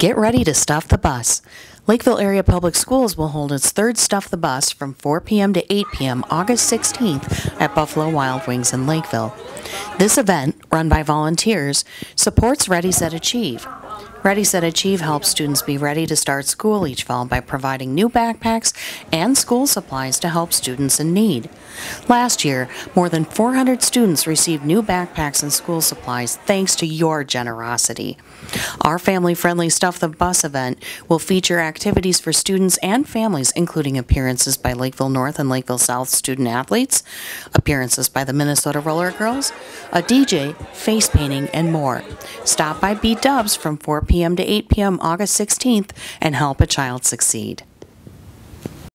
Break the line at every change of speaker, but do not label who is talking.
Get ready to stuff the bus. Lakeville Area Public Schools will hold its third Stuff the Bus from 4 p.m. to 8 p.m. August 16th at Buffalo Wild Wings in Lakeville. This event, run by volunteers, supports Ready, Set, Achieve. Ready, Set, Achieve helps students be ready to start school each fall by providing new backpacks and school supplies to help students in need. Last year, more than 400 students received new backpacks and school supplies thanks to your generosity. Our family-friendly Stuff the Bus event will feature activities for students and families, including appearances by Lakeville North and Lakeville South student athletes, appearances by the Minnesota Roller Girls, a DJ, face painting, and more. Stop by B Dubs from 4 p.m. to 8 p.m. August 16th and help a child succeed.